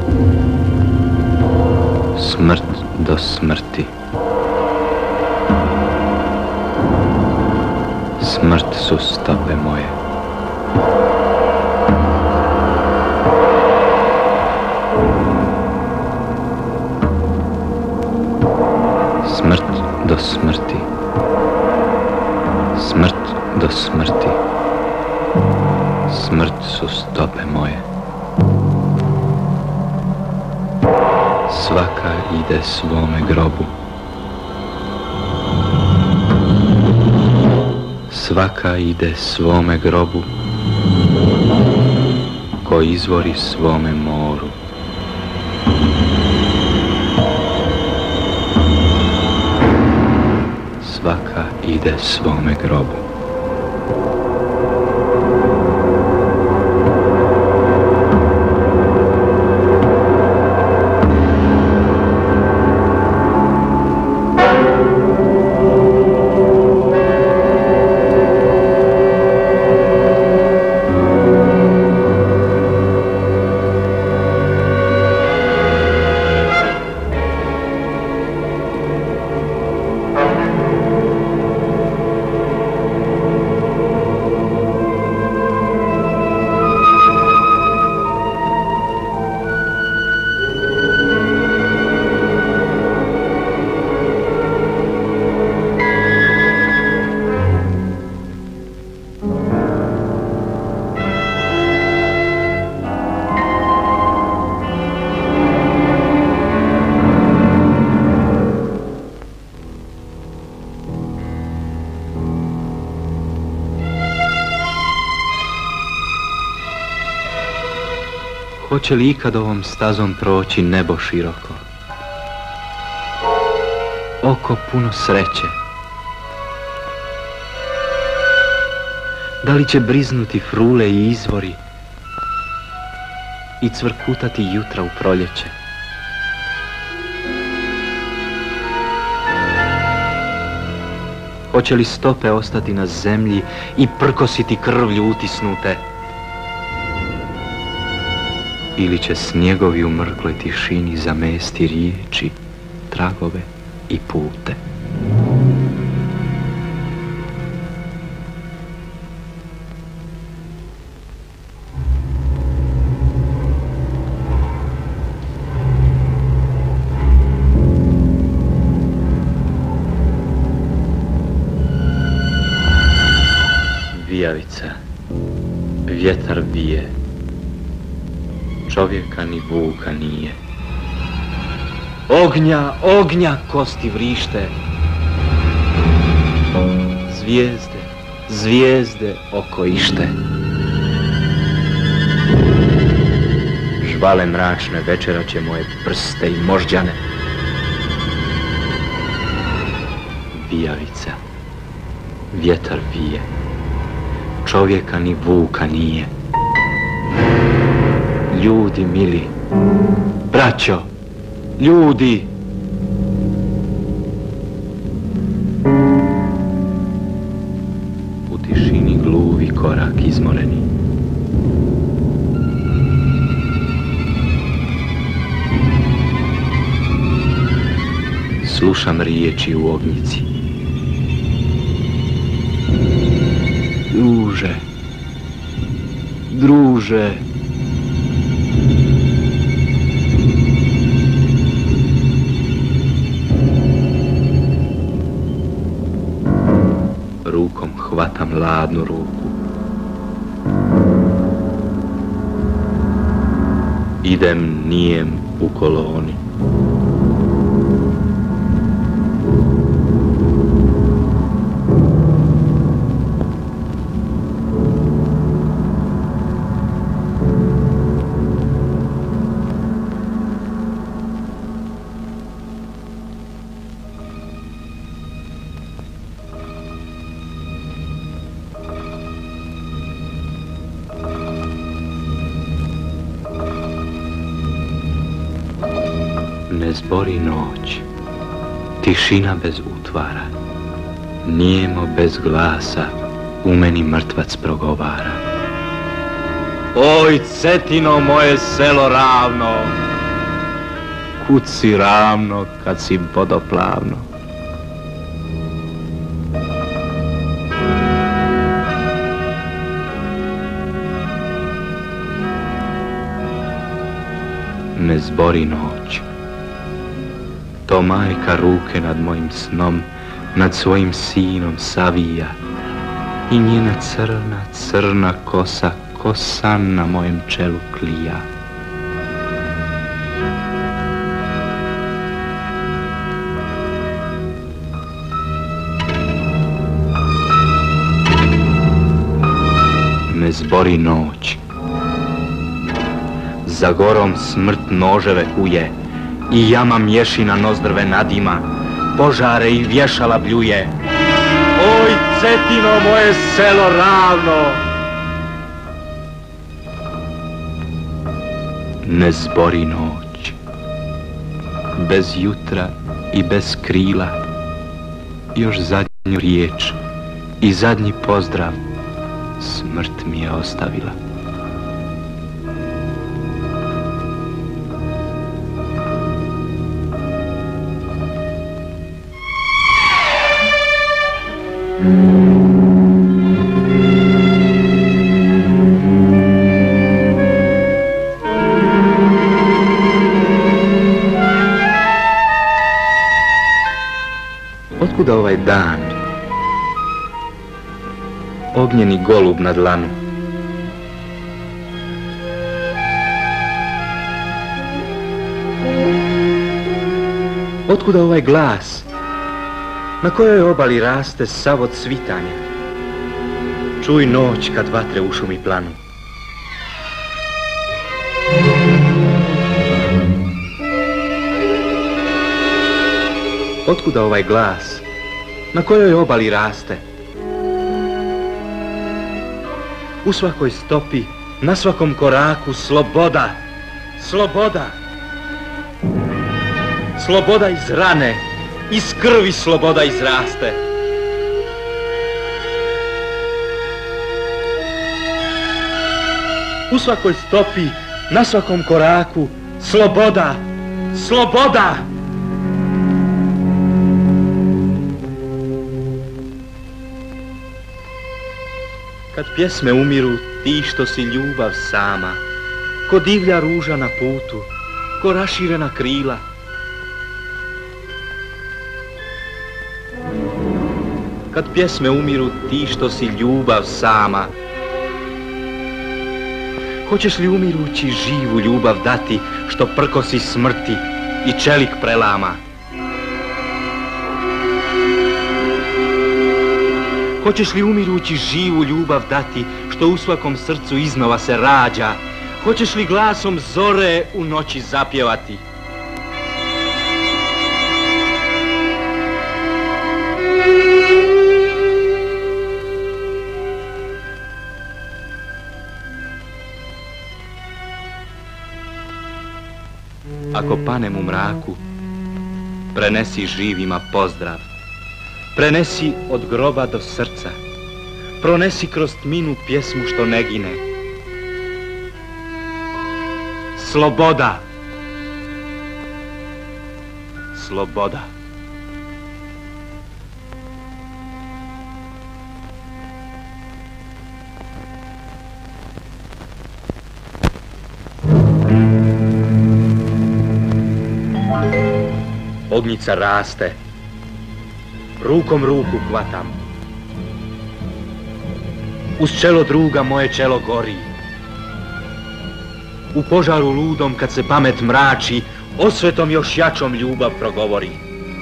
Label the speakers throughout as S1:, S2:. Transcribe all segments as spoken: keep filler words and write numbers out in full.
S1: Smrt do smrti. Smrt su stope moje. Smrt do smrti. Smrt do smrti. Smrt su stope moje. Svaka ide svome grobu. Svaka ide svome grobu, ko izvori svome moru. Svaka ide svome grobu. Hoće li ikad ovom stazom proći nebo široko? Oko puno sreće. Da li će briznuti frule i izvori i cvrkutati jutra u proljeće? Hoće li stope ostati na zemlji i prkositi krvlju utisnute? Ili će snjegovi u mrkloj tišini zamesti riječi, tragove i pute? Vijavica, vjetar vije, čovjeka ni vuka nije. Ognja, ognja kosti vrište. Zvijezde, zvijezde oko ište. Žvale mračne večera će moje prste i možđane. Vijavica, vjetar vije, čovjeka ni vuka nije. Ljudi mili, braćo, ljudi! U tišini gluvi korak izmoreni. Slušam riječi u ognjici. Druže, druže, rukom hvatam ladnu ruku. Idem nijem u koloni. Ne zbori noć, tišina bez utvara, nijemo bez glasa, u meni mrtvac progovara. Oj, Cetino, moje selo ravno, kud si ravno kad si vodoplavno. Ne zbori noć, to majka ruke nad mojim snom, nad svojim sinom savija i njena crna, crna kosa ko san na mojem čelu klija. Ne zbori noć, za gorom smrt noževe kuje i jama mješina nozdrve nadima, požare i vješala bljuje. Oj, Cetino, moje selo ravno! Ne zbori noć, bez jutra i bez krila, još zadnju riječ i zadnji pozdrav smrt mi je ostavila. Otkuda ovaj dan, ognjeni golub na dlanu? Otkuda ovaj glas, na kojoj obali raste sav od svitanja? Čuj noć kad vatre u šumi planu. Otkuda ovaj glas, na kojoj obali raste? U svakoj stopi, na svakom koraku, sloboda, sloboda. Sloboda iz rane, iz krvi sloboda izraste. U svakoj stopi, na svakom koraku, sloboda, sloboda. Kad pjesme umiru, ti što si ljubav sama, ko divlja ruža na putu, ko raširena krila. Kad pjesme umiru, ti što si ljubav sama, hoćeš li umirući živu ljubav dati, što prkosi smrti i čelik prelama? Hoćeš li umirući živu ljubav dati, što u svakom srcu iznova se rađa? Hoćeš li glasom zore u noći zapjevati? Ako panem u mraku, prenesi živima pozdrav. Prenesi od groba do srca, pronesi kroz tminu pjesmu što ne gine. Sloboda! Sloboda! Ognjica raste, rukom ruku hvatam. Uz čelo druga moje čelo gori. U požaru ludom kad se pamet mrači, osvetom još jačom ljubav progovori.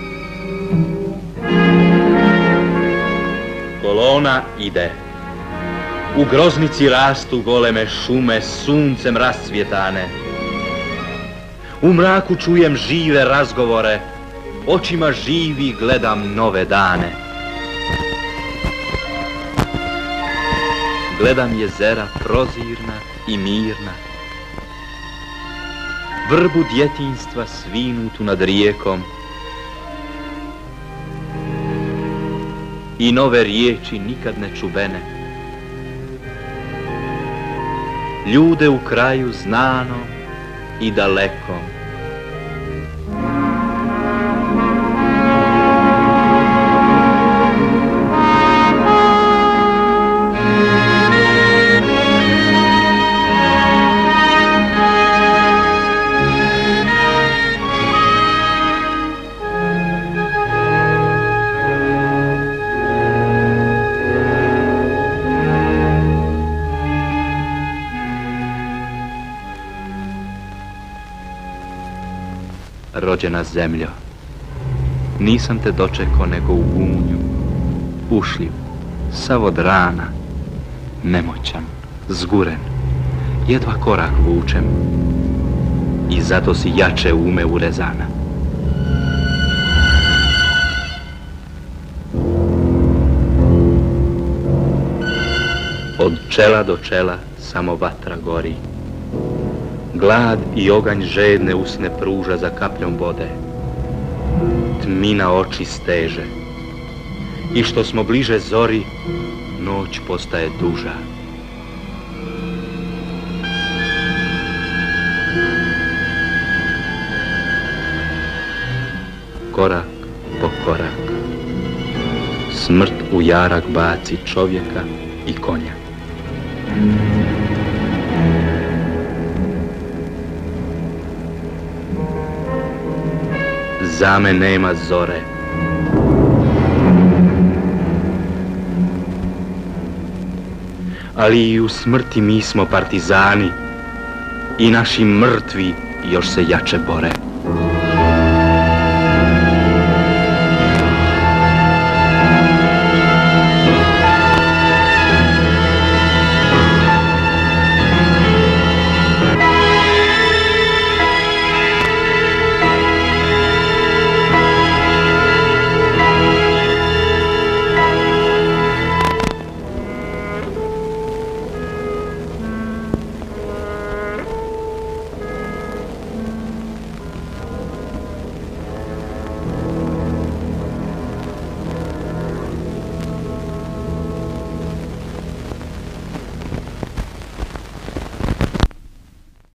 S1: Kolona ide. U groznici rastu goleme šume suncem rascvjetane. U mraku čujem žive razgovore, očima živi gledam nove dane. Gledam jezera prozirna i mirna, vrbu djetinjstva svinutu nad rijekom i nove riječi nikad ne čuvene. Ljude u kraju znanom i dalekom, rođena zemljo. Nisam te dočekao nego u gunju, ušljiv, sav od rana, nemoćan, zguren, jedva korak vučem i zato si jače ume urezana. Od čela do čela samo vatra gori, glad i oganj žedne usne pruža za kapljom vode, tmina oči steže i što smo bliže zori, noć postaje duža. Korak po korak, smrt u jarak baci čovjeka i konja. Zame nema zore. Ali i u smrti mi smo partizani i naši mrtvi još se jače bore.